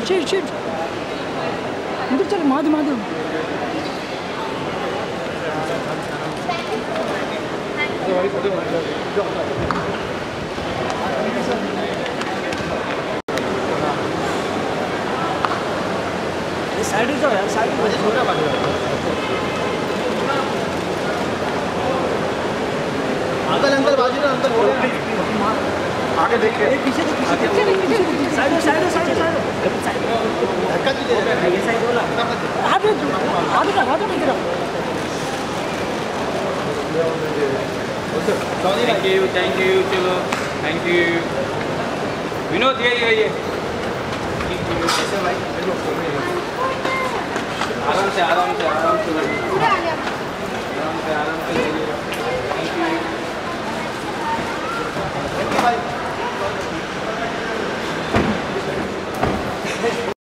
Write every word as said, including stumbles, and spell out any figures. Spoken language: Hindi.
शिट शिट इधर चल माधव माधव साइड जाओ यार साइड में छोटा बाजू अंकल अंकल बाजू ना अंकल आगे देखिए पीछे तो पीछे साइड साइड साइड साइड धक्का दीजिए ये साइड वाला आगे आगे का आगे नहीं करो थैंक यू थैंक यू चलो थैंक यू विनोद ये ये ये कैसे भाई आराम से आराम से आराम से आराम से आराम से